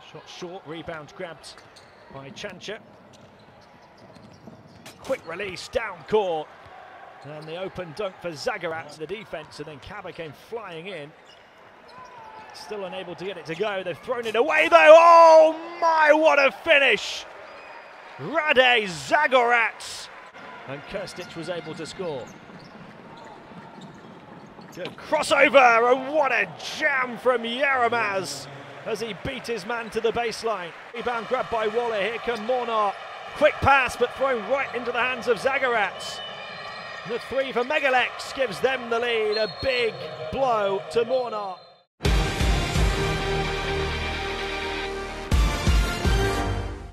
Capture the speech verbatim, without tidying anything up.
Shot short, rebound grabbed by Chancha. Quick release, down court. And the open dunk for Zagarat to the defense, and then Kaba came flying in. Still unable to get it to go. They've thrown it away though. Oh my, what a finish! Rade Zagarat. And Kirstic was able to score. Good crossover, and what a jam from Yeramaz as he beat his man to the baseline. Rebound grabbed by Waller. Here come Mornar. Quick pass, but thrown right into the hands of Zagarat. The three for Leks gives them the lead. A big blow to Mornar.